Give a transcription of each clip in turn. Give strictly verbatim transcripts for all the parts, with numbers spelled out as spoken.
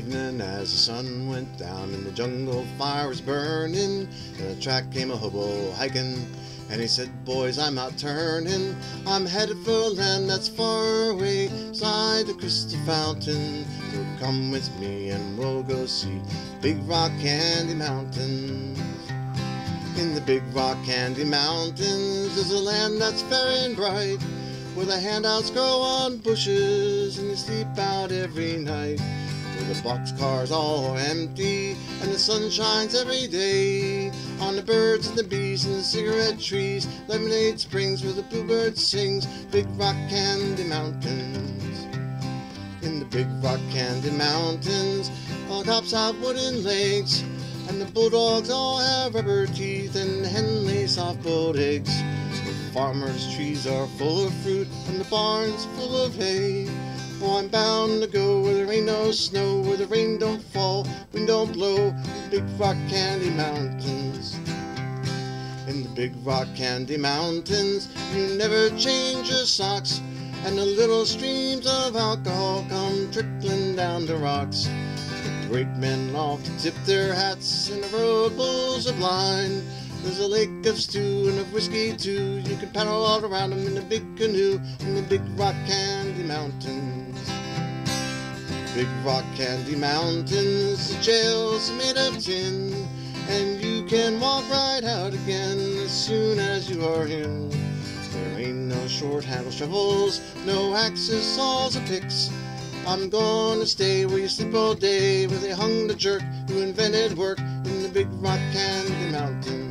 evening as the sun went down and the jungle fire was burning, to the track came a hobo hiking, and he said, "Boys, I'm not turning. I'm headed for a land that's far away, beside the crystal fountain. So come with me and we'll go see Big Rock Candy Mountains. In the Big Rock Candy Mountains there's a land that's fair and bright, where the handouts grow on bushes and you sleep out every night, where the boxcars all are empty and the sun shines every day on the birds and the bees and the cigarette trees, Lemonade Springs where the bluebird sings. Big Rock Candy Mountains. In the Big Rock Candy Mountains all the cops have wooden legs, and the bulldogs all have rubber teeth, and the hen lays soft-boiled eggs. The farmers' trees are full of fruit and the barns full of hay. Oh, I'm bound to go where there ain't no snow, where the rain don't fall, wind don't blow, in the Big Rock Candy Mountains. In the Big Rock Candy Mountains you never change your socks, and the little streams of alcohol come trickling down the rocks. The brakemen often tip their hats and the road bulls are blind. There's a lake of stew and of whiskey too, you can paddle all around them in a big canoe, in the Big Rock Candy Mountains. Big Rock Candy Mountains, the jail's made of tin, and you can walk right out again as soon as you are in. There ain't no short-handled shovels, no axes, saws, or picks. I'm gonna stay where you sleep all day, where they hung the jerk who invented work, in the Big Rock Candy Mountains.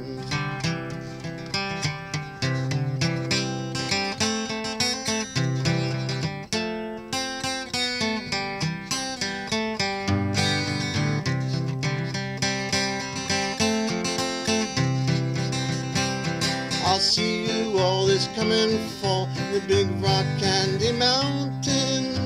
I'll see you all this coming fall, in the Big Rock Candy Mountains.